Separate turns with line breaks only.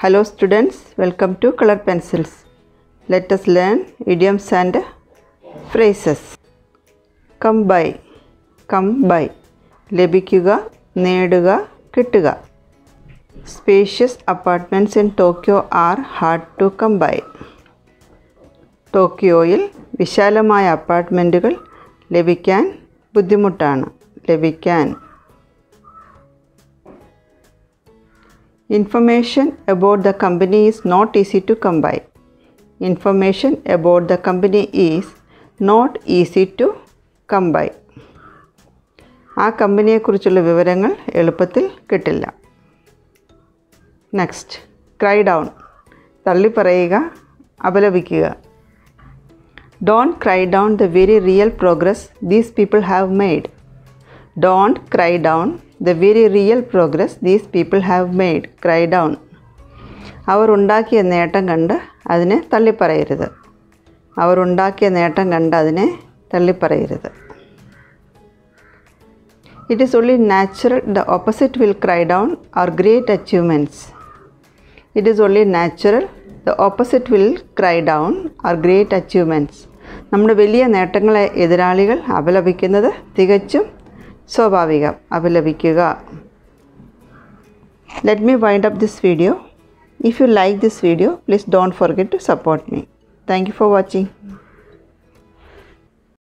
Hello students, welcome to Color Pencils. Let us learn idioms and phrases. Come by, come by. ലഭിക്കുക, നേടുക, കിട്ടുക. Spacious apartments in Tokyo are hard to come by. ടോക്കിയോയിൽ വിശാലമായ അപ്പാർട്ട്മെൻറ്റുകൾ ലഭിക്കാൻ ബുദ്ധിമുട്ടാണ്. ലഭിക്കാൻ. Information about the company is not easy to come by. Information about the company is not easy to come by. ആ കമ്പനിയെക്കുറിച്ചുള്ള വിവരങ്ങൾ എളുപ്പത്തിൽ കിട്ടില്ല. Next, cry down. തള്ളിപ്പറയുക, അപലപിക്കുക. Don't cry down the very real progress these people have made. Don't cry down the very real progress these people have made. Cry down. അവർ ഉണ്ടാക്കിയ നേട്ടം കണ്ട് അതിനെ തള്ളിപ്പറയരുത്. അവർ ഉണ്ടാക്കിയ നേട്ടം കണ്ട് അതിനെ തള്ളിപ്പറയരുത്. It is only natural the opposite will cry down our great achievements. It is only natural the opposite will cry down our great achievements. നമ്മുടെ വലിയ നേട്ടങ്ങളെ എതിരാളികൾ അപലപിക്കുന്നത് തികച്ചും സ്വാഭാവികം. അപലപിക്കുക. Let me wind up this video. If you like this video, please don't forget to support me. Thank you for watching.